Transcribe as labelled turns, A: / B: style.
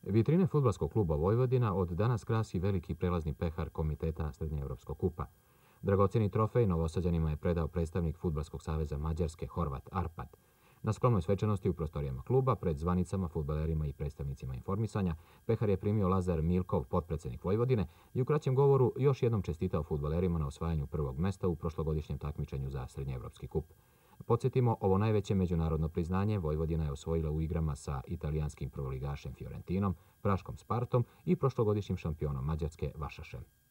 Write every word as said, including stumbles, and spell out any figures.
A: Vitrine fudbalskog kluba Vojvodina od danas krasi veliki prelazni pehar Komiteta Srednjeevropskog kupa. Dragocjeni trofej Novosađanima je predao predstavnik Fudbalskog saveza Mađarske Horvat Arpad. Na skromnoj svečanosti u prostorijama kluba, pred zvanicama, fudbalerima i predstavnicima informisanja, pehar je primio Lazar Milkov, potpredsjednik Vojvodine, i u kraćem govoru još jednom čestitao fudbalerima na osvajanju prvog mesta u prošlogodišnjem takmičenju za Srednjeevropski kup. Podsjetimo, ovo najveće međunarodno priznanje Vojvodina je osvojila u igrama sa italijanskim prvoligašem Fiorentinom, praškom Spartom i prošlogodišnjim šampionom Mađarske Vašašem.